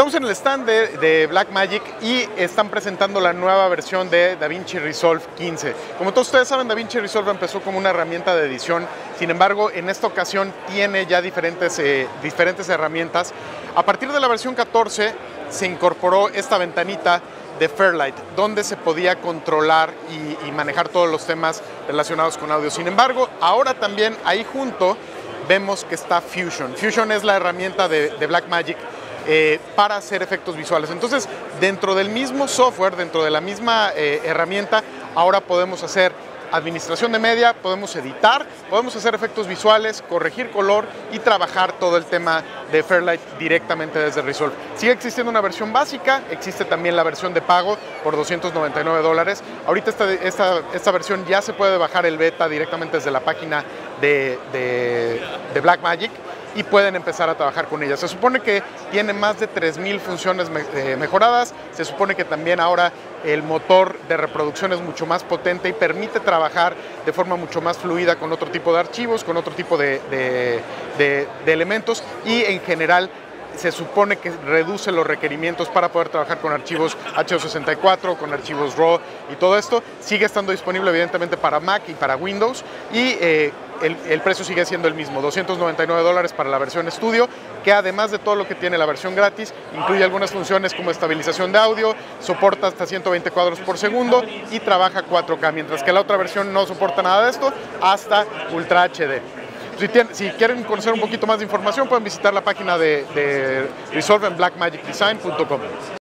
Estamos en el stand de Blackmagic y están presentando la nueva versión de DaVinci Resolve 15. Como todos ustedes saben, DaVinci Resolve empezó como una herramienta de edición. Sin embargo, en esta ocasión tiene ya diferentes herramientas. A partir de la versión 14 se incorporó esta ventanita de Fairlight, donde se podía controlar y manejar todos los temas relacionados con audio. Sin embargo, ahora también ahí junto vemos que está Fusion. Fusion es la herramienta de Blackmagic para hacer efectos visuales. Entonces, dentro del mismo software, dentro de la misma herramienta, ahora podemos hacer administración de media, podemos editar, podemos hacer efectos visuales, corregir color y trabajar todo el tema de Fairlight directamente desde Resolve. Sigue existiendo una versión básica, existe también la versión de pago por $299. Ahorita esta versión ya se puede bajar el beta directamente desde la página de Blackmagic y pueden empezar a trabajar con ella. Se supone que tiene más de 3000 funciones mejoradas. Se supone que también ahora el motor de reproducción es mucho más potente y permite trabajar de forma mucho más fluida con otro tipo de archivos, con otro tipo de elementos, y en general se supone que reduce los requerimientos para poder trabajar con archivos H264, con archivos RAW y todo esto. Sigue estando disponible evidentemente para Mac y para Windows, y el precio sigue siendo el mismo, $299 para la versión Studio, que además de todo lo que tiene la versión gratis, incluye algunas funciones como estabilización de audio, soporta hasta 120 cuadros por segundo y trabaja 4K, mientras que la otra versión no soporta nada de esto, hasta Ultra HD. Si quieren conocer un poquito más de información, pueden visitar la página de Resolve en blackmagicdesign.com.